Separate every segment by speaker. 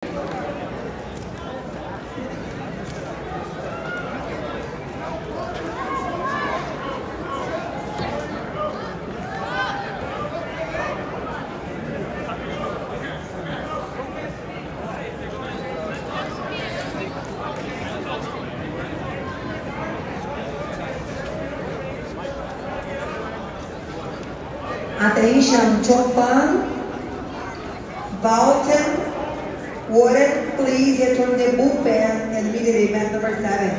Speaker 1: Attention, Chopin, Walton, Warren, please return the bullpen immediately, mat number 7.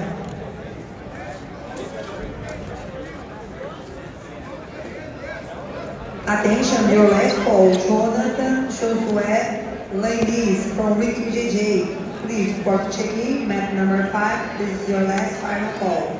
Speaker 1: Attention, your last call, Jonathan Josué Ladies from Ricky JJ. Please report check-in, mat number 5. This is your last final call.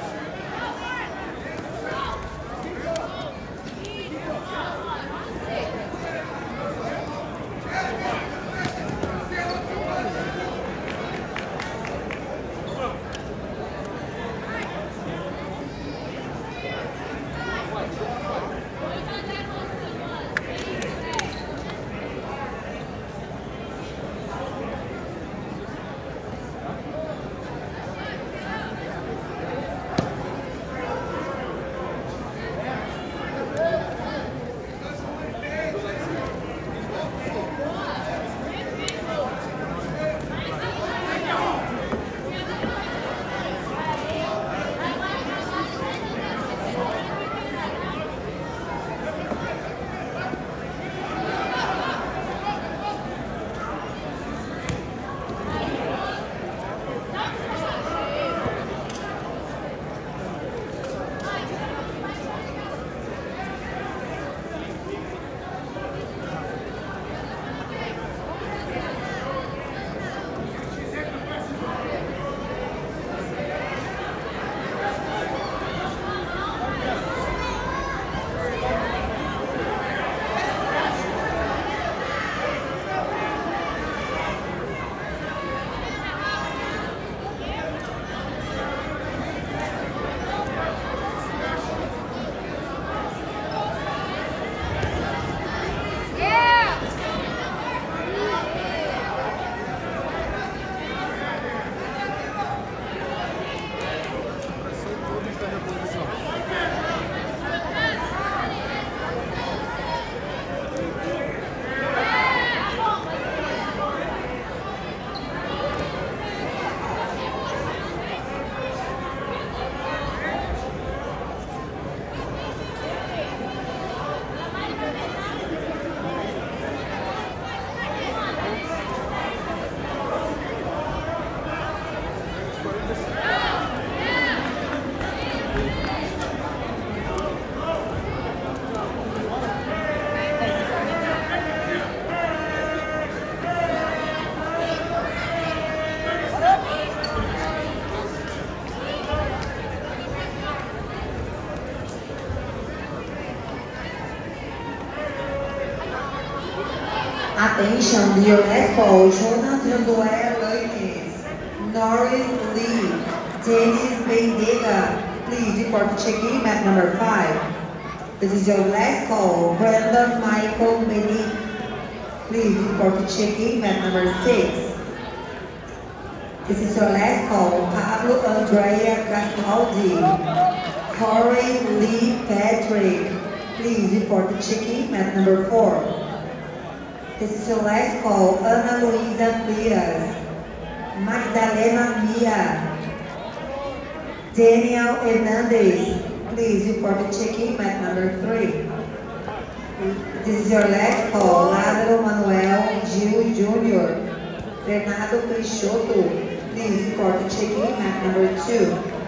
Speaker 1: Attention, your last call, Jonathan Josué Ladies, Norris Lee, Dennis Beidega. Please report to check-in, mat number 5. This is your last call, Brandon Michael Benick. Please report to check-in, mat number 6. This is your last call, Pablo Andrea Gastaldi, Corey Lee Patrick. Please report to check-in, mat number 4. This is your last call, Ana Luisa Frias, Magdalena Mia, Daniel Hernandez. Please report to check-in, mat number 3. This is your last call, Lázaro Manuel Gil Jr., Renato Peixoto. Please report to check-in, mat number 2.